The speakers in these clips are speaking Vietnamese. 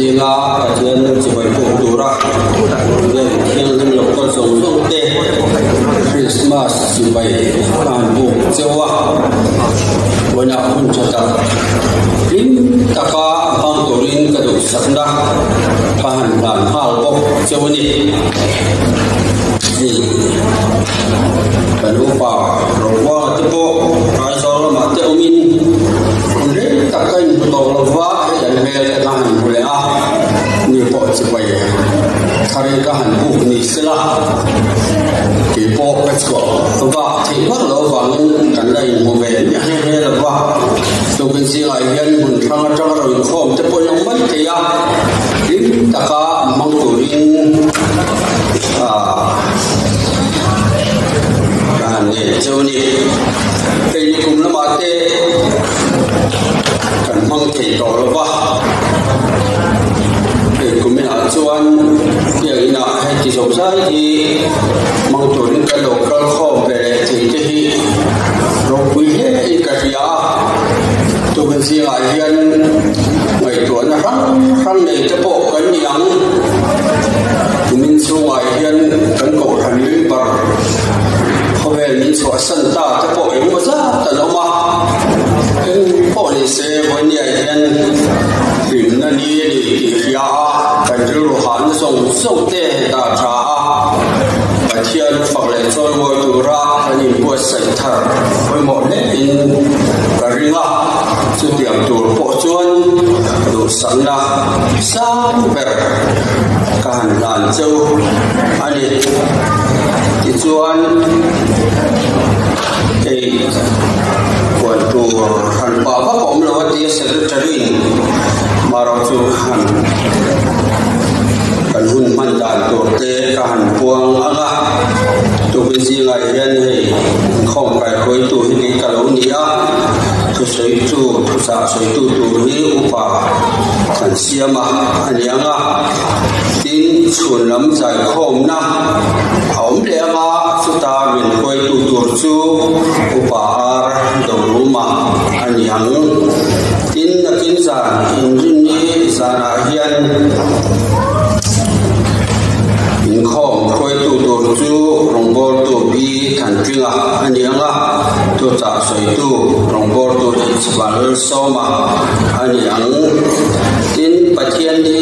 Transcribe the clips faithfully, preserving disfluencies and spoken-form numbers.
Sila Patian Cibai Kultura yang melakukan songkong teh Christmas Cibai Kambu Jawa banyak pun catat lim taka bang turin kaduk sakna bahan dan hal bok Jawa ni di berupa rawa tepuk kaisar mati umin kemudian takkan tolong rawa dan mel tahan boleh ah ni bok supaya cari tahan buk ni sila di bok kecil rawa tiba rawa kan lain momen yang ni rawa tu benci lain pun sangat sangat rawa form tepuk yang mati ya lim taka mangturin ah ni jauh ni ini kumla mate kan mangkei tol bah ini kumla cuan dia ina hati sosai di mangturin kalau kalau kau bere jadi rokui he ikasia tu benci layan mai tuan rang rang ni tepok kan yang kumin sungai yang kan kau hani bar về mình所生大的保佑我啥的了吗？嗯，保利是我年天，云南里的呀，跟着鲁汉送送的大茶，白天发来做我杜拉，你不生他，会莫那人个人啊，就点多保存，都生了三百，干兰州，安尼。Tujuan eh waktu han bapa kau melawat dia sekretari marau Tuhan kan hun mandan torte kan puang aga tu besi layan hei kong kai koi tu hini kalau nia tu soi tu tu sa soi tu tu ni upa kan siama anianga tin chun lam zai khom na hom le ma su ta min koi tu tur chu upa ar do ruma aniang tin na tin sa in jin ni sa na hian in khom koi tu tur chu rong bor tu bi kan tringa anianga tu ta soi tu rong bor tu chwal so ma aniang tin pathian ni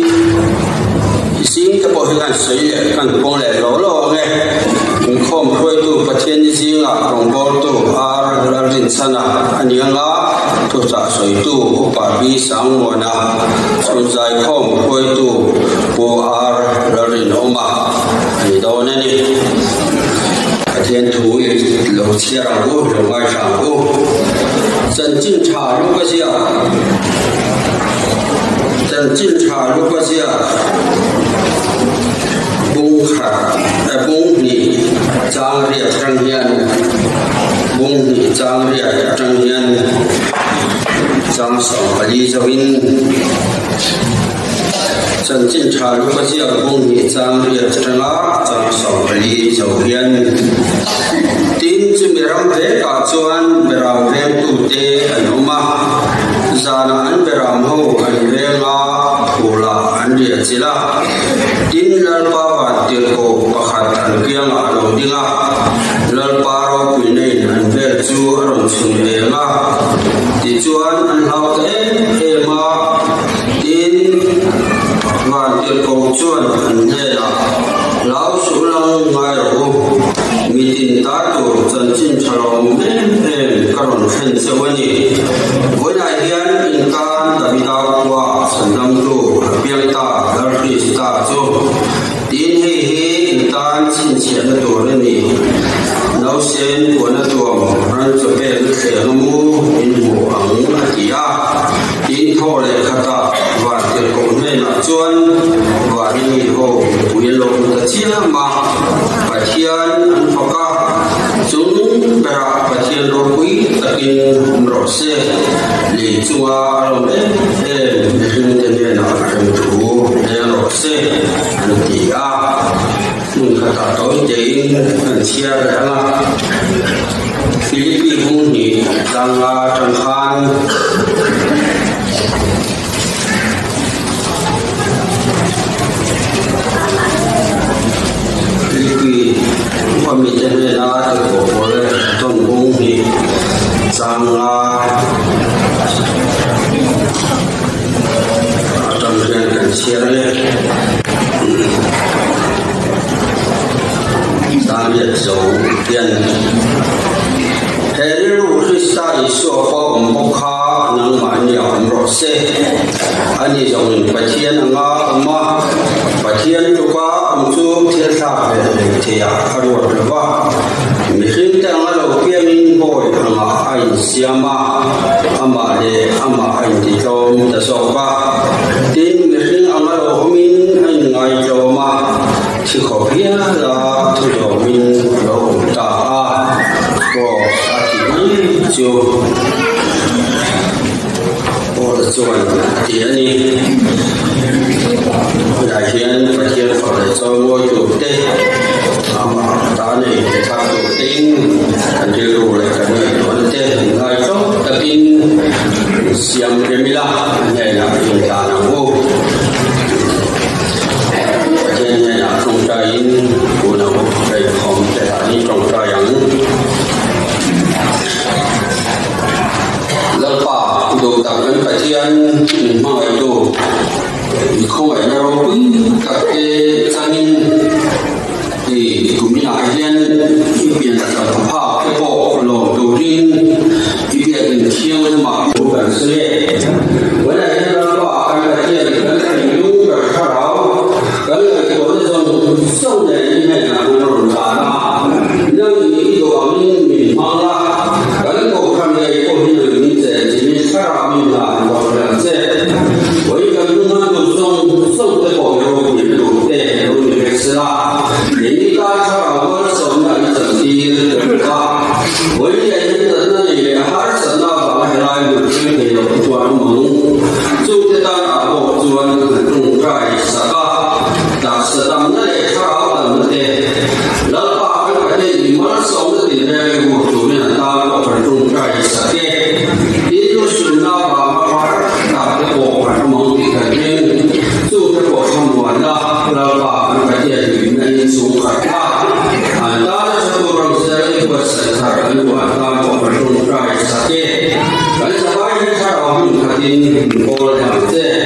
xin cái bộ hình ảnh sấy lệ cần bông lệ lỗ lỗ nghe không khơi tu phát triển như gì ngã rong bò tu ar ra rin sana anh em ngã tu trả sấy tu bà bi sáng mùa na xuân dài không khơi tu bộ ar ra rin ôm mà thì đâu nên đi phát triển thú lỗ chia ra u lỗ ngoài sang u dân chính trả lúc cái gì à dân chính trả lúc cái gì à bung khả bung ni trang riết trang hiền bung ni trang riết trang hiền trang sầu bali zawin chân chính trả lúc cái gì bung ni trang riết trang á trang sầu bali zawin tin chỉ miram về cả chuan miram về tu te anuma zana an miram ho an về nga pula an riết chila tin lalpa va tir ko pakhat an kiang a lo dinga lalpa ro pui nei an vel chu ron chung le nga ti chuan an hau te e ma tin van tir ko chuan an he la lau su lang ngai ro mi tin ta tu chan chin chalo me em karon khen se wani voi nai hian in kan da bi da kwa sanam tu piang ta dar ri sta chu tin he he in tan chin chen na tu ni nau sen ko na tu ran chu pe lu se mu in mu ang atia tin tho le khata wa te ko ne na chuan wa ni ho pu lo ta chia ma pa thian an phoka chung bera pa thian ro pui takin ro se le chuwa ro le e hin te ne na ram thu le ro se an ti a nun khata to te an chia ra la Philippi hung ni tang la tang khan amro se ani jong pathian anga amma pathian tuka amchu thil tha ve thia arwa lawa mihing ta nga lo piamin boy anga ai siama ama le ama ai ti tom ta so ba tin mihing anga lo min ai ngai lo ma chi ko pia la tu lo min lo ta a ko ati ni chu chuan tian ni đại hiền phát hiện phải cho ngôi chủ tịch ama ta này ta chủ tịch anh đi rồi lại cái này vấn đề ngay trong tập tin siam remila này là chúng ta là vô trên này là trong trái của nó cái không thể là đi trong trái ăn lỡ pa đồ tập đến phát hiện mọi đồ không phải là quý các cái sang in thì cũng như là hiện hiện là tập hợp cái bộ lộ đầu tiên cái việc thiêng mà của bản sự với lại là có cái cái chuyện cái cái những cái sau đó cái cái của cái dòng sâu này như này là nó rộn ràng nhưng những đồ mình mình mang ra cái bộ tham gia của những người mình sẽ chỉ mình sau đó mình là một lần sẽ với cái những cái đồ sông sông cái bộ đồ những đồ tệ đồ những cái sự là những cái sau đó có sống là những cái gì đó với cái những cái này là hai sự là phải lại một cái cái đồ toàn mong chúng ta đã bộ chuẩn trong cái xã hội đã sử dụng cái sau đó là một cáiแล้วก็เป็นประเทศที่มันสองที่ในหัวตัวเนี่ยตามก็เป็นตรงใจสักแก่ที่ดูสุนทรภาพมาตามที่บอกว่ามันติดกันเองสู้ที่บอกทำวันละแล้วก็เป็นประเทศที่ในสูงขัดละอันนั้นจะตัวเราจะได้บทสังหารกันว่าตามก็เป็นตรงใจสักแก่การจะไปให้ชาวบ้านขัดดินโบราณเจ้